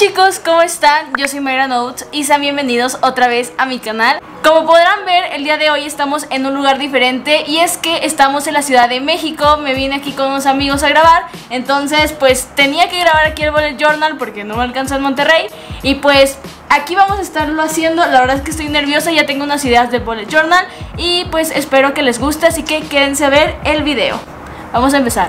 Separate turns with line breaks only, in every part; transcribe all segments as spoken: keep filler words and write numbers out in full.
chicos, ¿cómo están? Yo soy Mayra Notes y sean bienvenidos otra vez a mi canal. Como podrán ver, el día de hoy estamos en un lugar diferente y es que estamos en la Ciudad de México. Me vine aquí con unos amigos a grabar, entonces pues tenía que grabar aquí el Bullet Journal porque no me alcanzó en Monterrey. Y pues aquí vamos a estarlo haciendo. La verdad es que estoy nerviosa, ya tengo unas ideas del Bullet Journal y pues espero que les guste, así que quédense a ver el video. Vamos a empezar.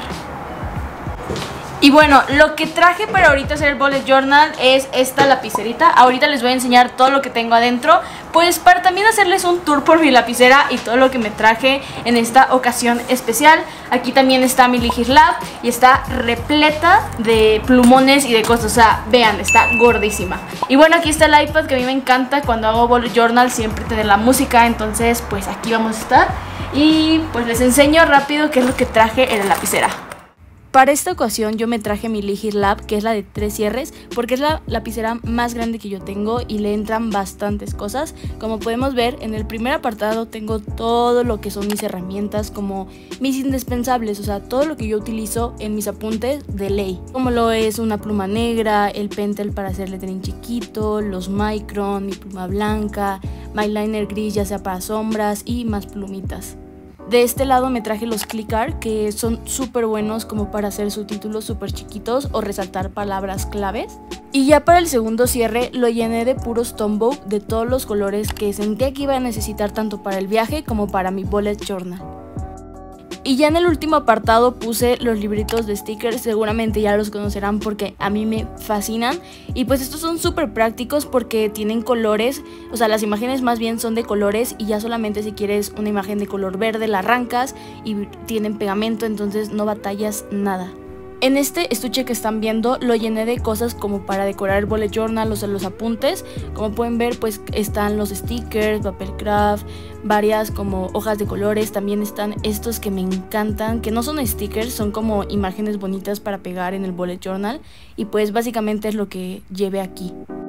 Y bueno, lo que traje para ahorita hacer el Bullet Journal es esta lapicerita. Ahorita les voy a enseñar todo lo que tengo adentro, pues para también hacerles un tour por mi lapicera y todo lo que me traje en esta ocasión especial. Aquí también está mi Ligislab y está repleta de plumones y de cosas, o sea, vean, está gordísima. Y bueno, aquí está el iPad, que a mí me encanta cuando hago Bullet Journal siempre tener la música, entonces pues aquí vamos a estar. Y pues les enseño rápido qué es lo que traje en la lapicera. Para esta ocasión yo me traje mi Ligislab, que es la de tres cierres, porque es la lapicera más grande que yo tengo y le entran bastantes cosas. Como podemos ver, en el primer apartado tengo todo lo que son mis herramientas, como mis indispensables, o sea, todo lo que yo utilizo en mis apuntes de ley, como lo es una pluma negra, el Pentel para hacer lettering chiquito, los Micron, mi pluma blanca, my liner gris ya sea para sombras y más plumitas. De este lado me traje los click art, que son súper buenos como para hacer subtítulos súper chiquitos o resaltar palabras claves. Y ya para el segundo cierre lo llené de puros Tombow de todos los colores que sentía que iba a necesitar tanto para el viaje como para mi Bullet Journal. Y ya en el último apartado puse los libritos de stickers, seguramente ya los conocerán porque a mí me fascinan. Y pues estos son súper prácticos porque tienen colores, o sea, las imágenes más bien son de colores y ya solamente si quieres una imagen de color verde la arrancas y tienen pegamento, entonces no batallas nada. En este estuche que están viendo lo llené de cosas como para decorar el Bullet Journal, o sea, los apuntes. Como pueden ver, pues están los stickers, papel craft, varias como hojas de colores. También están estos que me encantan, que no son stickers, son como imágenes bonitas para pegar en el Bullet Journal. Y pues básicamente es lo que llevé aquí.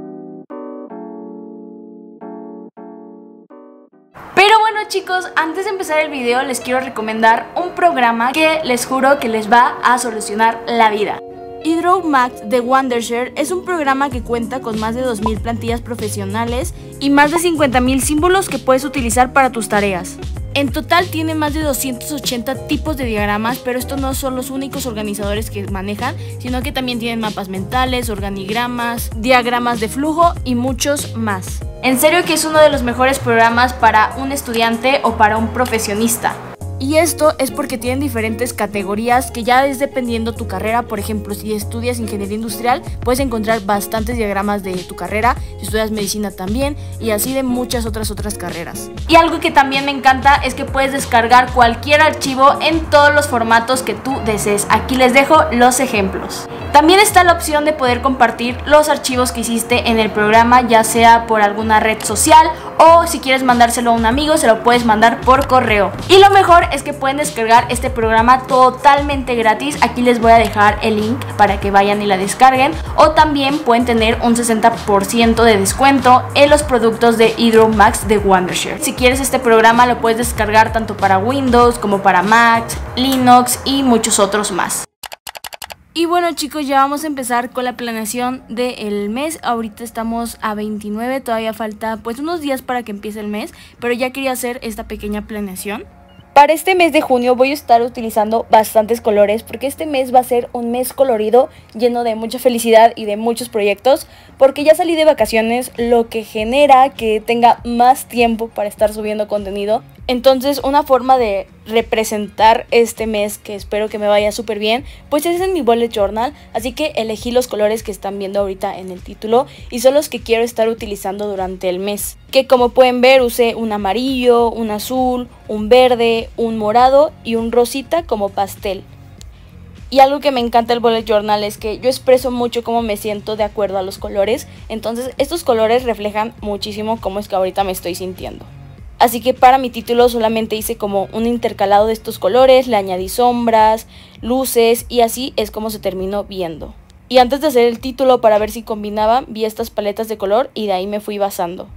Pero bueno chicos, antes de empezar el video les quiero recomendar un programa que les juro que les va a solucionar la vida. HydroMax de Wondershare es un programa que cuenta con más de dos mil plantillas profesionales y más de cincuenta mil símbolos que puedes utilizar para tus tareas. En total tiene más de doscientos ochenta tipos de diagramas, pero estos no son los únicos organizadores que manejan, sino que también tienen mapas mentales, organigramas, diagramas de flujo y muchos más. En serio que es uno de los mejores programas para un estudiante o para un profesionista. Y esto es porque tienen diferentes categorías que ya es dependiendo tu carrera. Por ejemplo, si estudias ingeniería industrial puedes encontrar bastantes diagramas de tu carrera, si estudias medicina también, y así de muchas otras otras carreras. Y algo que también me encanta es que puedes descargar cualquier archivo en todos los formatos que tú desees. Aquí les dejo los ejemplos. También está la opción de poder compartir los archivos que hiciste en el programa, ya sea por alguna red social o si quieres mandárselo a un amigo, se lo puedes mandar por correo. Y lo mejor es que pueden descargar este programa totalmente gratis. Aquí les voy a dejar el link para que vayan y la descarguen. O también pueden tener un sesenta por ciento de descuento en los productos de HydroMax de Wondershare. Si quieres este programa lo puedes descargar tanto para Windows como para Mac, Linux y muchos otros más. Y bueno chicos, ya vamos a empezar con la planeación del mes. Ahorita estamos a veintinueve, todavía falta pues unos días para que empiece el mes, pero ya quería hacer esta pequeña planeación. Para este mes de junio voy a estar utilizando bastantes colores porque este mes va a ser un mes colorido, lleno de mucha felicidad y de muchos proyectos, porque ya salí de vacaciones, lo que genera que tenga más tiempo para estar subiendo contenido. Entonces una forma de representar este mes, que espero que me vaya súper bien, pues es en mi Bullet Journal. Así que elegí los colores que están viendo ahorita en el título y son los que quiero estar utilizando durante el mes. Que como pueden ver usé un amarillo, un azul, un verde, un morado y un rosita como pastel. Y algo que me encanta del Bullet Journal es que yo expreso mucho cómo me siento de acuerdo a los colores. Entonces estos colores reflejan muchísimo cómo es que ahorita me estoy sintiendo. Así que para mi título solamente hice como un intercalado de estos colores, le añadí sombras, luces y así es como se terminó viendo. Y antes de hacer el título para ver si combinaba, vi estas paletas de color y de ahí me fui basando.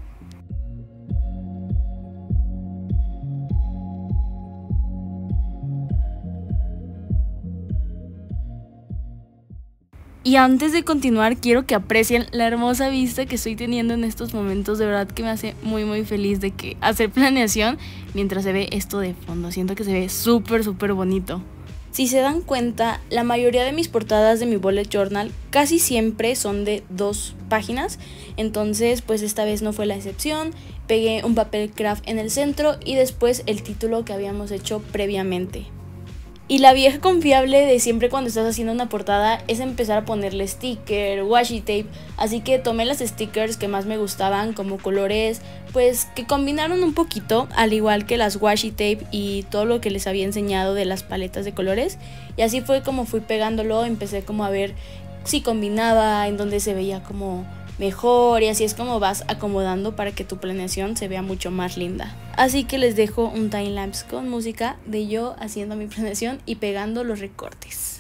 Y antes de continuar, quiero que aprecien la hermosa vista que estoy teniendo en estos momentos. De verdad que me hace muy muy feliz de que hacer planeación mientras se ve esto de fondo. Siento que se ve súper súper bonito. Si se dan cuenta, la mayoría de mis portadas de mi bullet journal casi siempre son de dos páginas. Entonces pues esta vez no fue la excepción. Pegué un papel craft en el centro y después el título que habíamos hecho previamente. Y la vieja confiable de siempre cuando estás haciendo una portada es empezar a ponerle sticker, washi tape. Así que tomé las stickers que más me gustaban como colores pues que combinaron un poquito, al igual que las washi tape y todo lo que les había enseñado de las paletas de colores. Y así fue como fui pegándolo, empecé como a ver si combinaba, en donde se veía como mejor, y así es como vas acomodando para que tu planeación se vea mucho más linda. Así que les dejo un timelapse con música de yo haciendo mi planeación y pegando los recortes.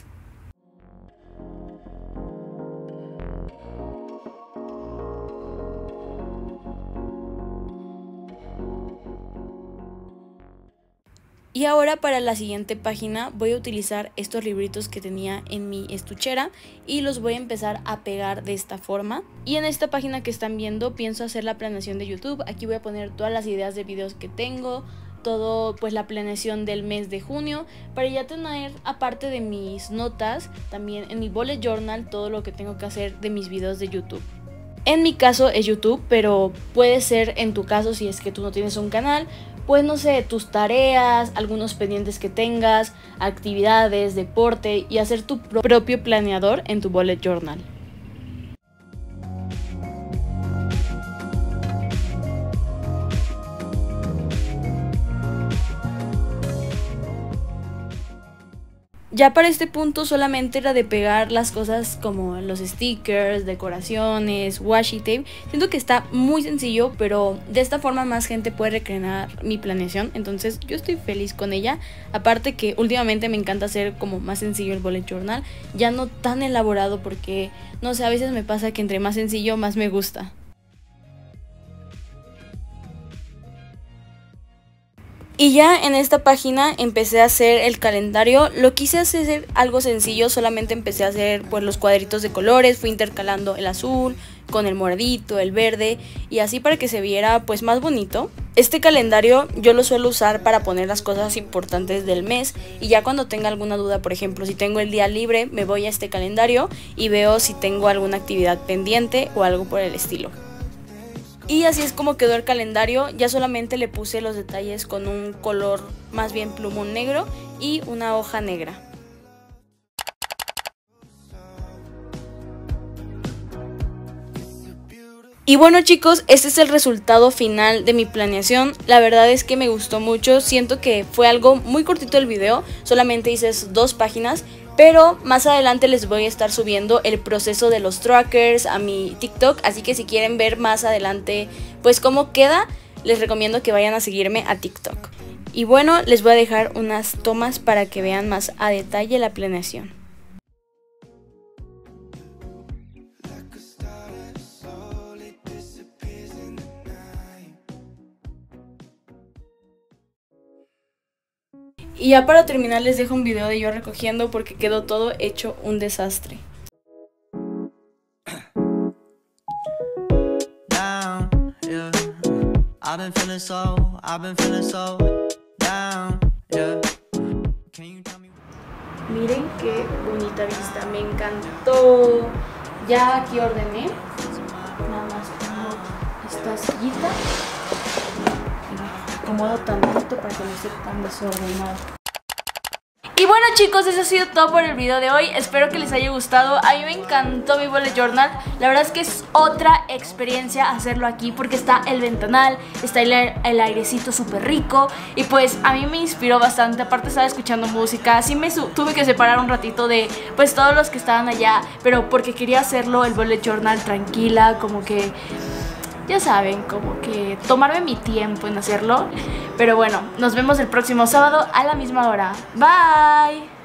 Y ahora para la siguiente página voy a utilizar estos libritos que tenía en mi estuchera y los voy a empezar a pegar de esta forma. Y en esta página que están viendo pienso hacer la planeación de YouTube. Aquí voy a poner todas las ideas de videos que tengo, todo pues la planeación del mes de junio, para ya tener aparte de mis notas también en mi bullet journal todo lo que tengo que hacer de mis videos de YouTube. En mi caso es YouTube, pero puede ser en tu caso si es que tú no tienes un canal. Pues no sé, tus tareas, algunos pendientes que tengas, actividades, deporte y hacer tu propio planeador en tu bullet journal. Ya para este punto solamente era de pegar las cosas como los stickers, decoraciones, washi tape. Siento que está muy sencillo, pero de esta forma más gente puede recrear mi planeación. Entonces yo estoy feliz con ella. Aparte que últimamente me encanta hacer como más sencillo el bullet journal. Ya no tan elaborado porque, no sé, a veces me pasa que entre más sencillo más me gusta. Y ya en esta página empecé a hacer el calendario. Lo quise hacer algo sencillo, solamente empecé a hacer pues los cuadritos de colores, fui intercalando el azul con el moradito, el verde y así para que se viera pues más bonito. Este calendario yo lo suelo usar para poner las cosas importantes del mes y ya cuando tenga alguna duda, por ejemplo si tengo el día libre, me voy a este calendario y veo si tengo alguna actividad pendiente o algo por el estilo. Y así es como quedó el calendario. Ya solamente le puse los detalles con un color más bien plumón negro y una hoja negra. Y bueno chicos, este es el resultado final de mi planeación. La verdad es que me gustó mucho. Siento que fue algo muy cortito el video, solamente hice dos páginas. Pero más adelante les voy a estar subiendo el proceso de los trackers a mi TikTok. Así que si quieren ver más adelante pues cómo queda, les recomiendo que vayan a seguirme a TikTok. Y bueno, les voy a dejar unas tomas para que vean más a detalle la planeación. Y ya para terminar les dejo un video de yo recogiendo porque quedó todo hecho un desastre. Miren qué bonita vista, me encantó. Ya aquí ordené. Nada más pongo esta sillita. Acomodo tantito para que no esté tan desordenado. Y bueno chicos, eso ha sido todo por el video de hoy. Espero que les haya gustado. A mí me encantó mi bullet journal. La verdad es que es otra experiencia hacerlo aquí porque está el ventanal, está el, el airecito súper rico. Y pues a mí me inspiró bastante. Aparte estaba escuchando música. Así me tuve que separar un ratito de pues todos los que estaban allá, pero porque quería hacerlo el bullet journal tranquila, como que... ya saben, como que tomarme mi tiempo en hacerlo. Pero bueno, nos vemos el próximo sábado a la misma hora. Bye.